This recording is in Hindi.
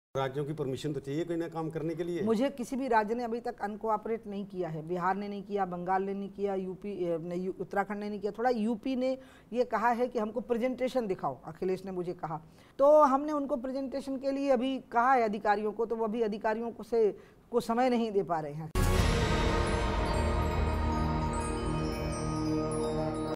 राज्यों की परमिशन तो चाहिए कोई ना काम करने के लिए। मुझे किसी भी राज्य ने अभी तक अनकोऑपरेट नहीं किया है। बिहार ने नहीं किया, बंगाल ने नहीं किया, यूपी ने, उत्तराखंड ने नहीं किया। थोड़ा यूपी ने ये कहा है कि हमको प्रेजेंटेशन दिखाओ, अखिलेश ने मुझे कहा, तो हमने उनको प्रेजेंटेशन के लिए अभी कहा है अधिकारियों को, तो वो अभी अधिकारियों को समय नहीं दे पा रहे हैं।